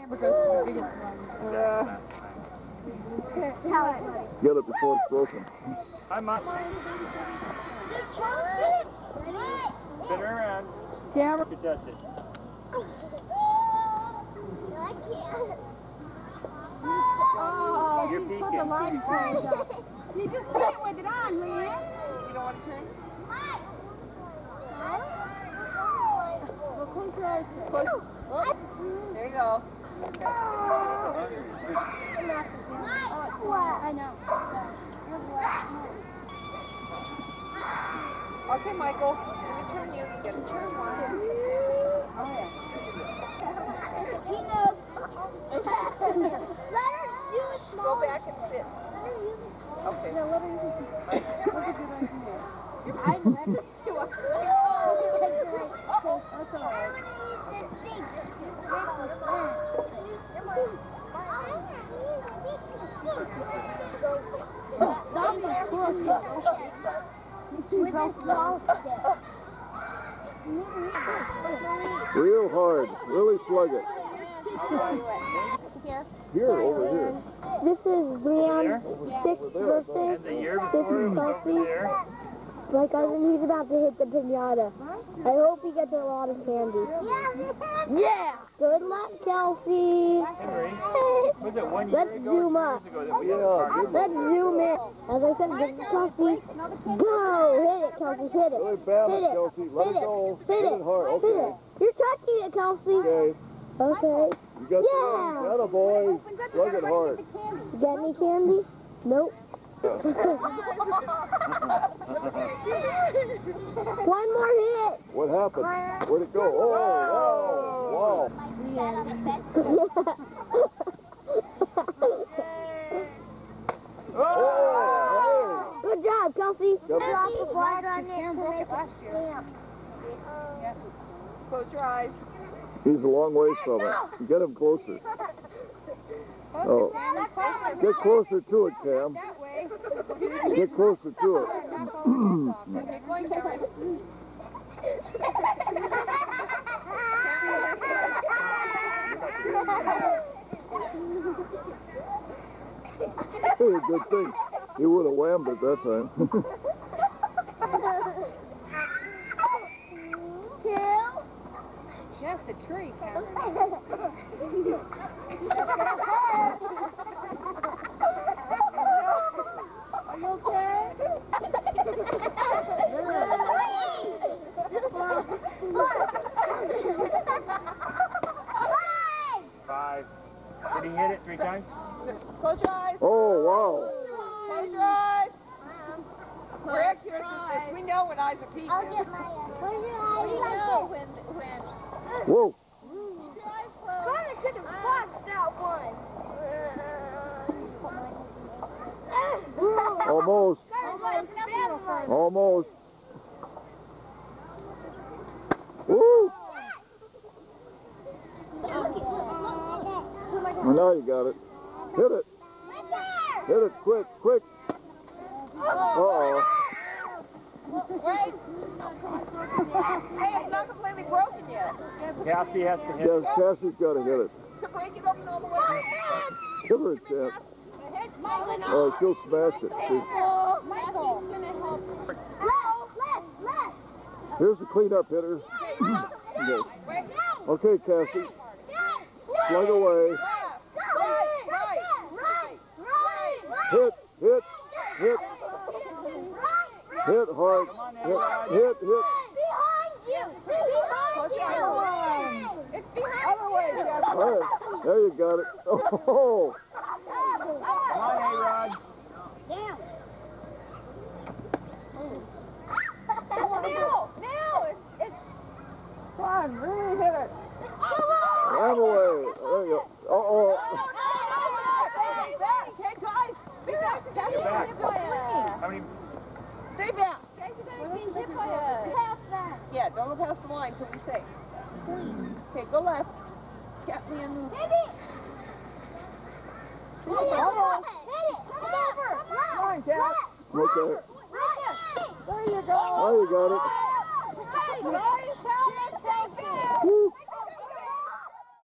Get it before it's broken. I'm up. Spin her around. Yeah. You can touch it. I can't. Oh, You're you peeking. put the line closed up. You just hit it with it on, Leann. You don't want to turn? Well, close your eyes. Oh, there you go. I know. Okay, Michael. Let me turn you. You get a turn one. Oh, yeah. He knows. Let her do it small. Go back and sit. Okay. Yeah, let her use it. That's a good idea. I never do it. That's all right. Real hard. Really slug it. Here, over here. This is Leann's 6th birthday. And the year This before is it was over Kelsey. there. My cousin, he's about to hit the piñata. I hope he gets a lot of candy. Yeah! Good luck, Kelsey. Henry, was it 1 year Let's ago? zoom or 2 up. years ago that we had a party? Let's zoom in. As I said, this is Kelsey. Go! Hit it, Kelsey. Hit it. Really bad, Hit it. Kelsey. Let Hit it go. Hit Hit it. it hard. Hit Okay. it. You're touching it, Kelsey. Okay. Okay. You got Yeah. the ring. Attaboy. Slug it hard. Get any candy? Nope. One more hit. What happened? Where'd it go? Oh, wow. Oh! Good job, Kelsey. Yep. Drop the flag on it to make it stamp. Close your eyes. He's a long ways from it. You get him closer. Oh. Get closer to it, Cam. That way. Get closer to it. Okay, going Henry. Good thing. He would have whammed it that time. Just a tree, Cameron. Are you okay? Five. Did he hit it 3 times? Close your eyes. Oh, wow. Close your eyes. Correct here. We know when eyes are peeking. I'll get my Close your eyes. We know when. Whoa. Keep your eyes closed. God, I could have blocked that one. Almost. Almost. Woo! Well, now you got it. Hit it. Hit it quick, quick. Uh-oh. Wait. Hey, it's not completely broken yet. Cassie has to hit Yes, it. Cassie's got to hit it. To break it open all the way. Give her a chance. Oh, she'll smash it. Michael's gonna help. Left. Here's the cleanup hitters. Okay, Cassie. Slug away. Hit. Hit hard. Hit. Behind you. It's behind you. All right. There you got it. Oh. Come on, A-Rod. Down. Now, it's. Come on, really hit it. Ram away. There you go. Uh-oh. Okay, guys. Stay back. How many? Stay back. Yeah, don't go past the line till we say. Okay, go left. Leann, move. Come on, Okay. There you go. Now you got it.